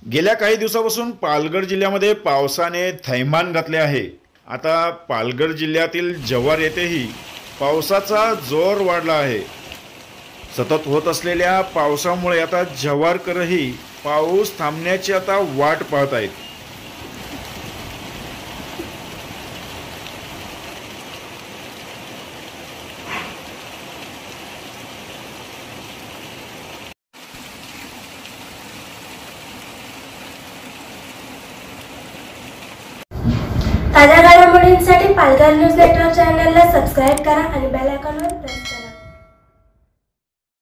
गेल्या काही दिवसापासून पालघर जिल्ह्यामध्ये पावसाने थैमान घातले आहे। आता पालघर जिल्ह्यातील जव्हार येथेही पावसाचा जोर वाढला आहे। सतत होत असलेल्या पावसामुळे आता जव्हारकरही पाऊस थांबण्याची आता वाट पाहत आहेत। ताज्या घडामोडींसाठी पालघर न्यूज नेटवर्क चॅनलला सबस्क्राइब करा आणि बेल आयकॉनवर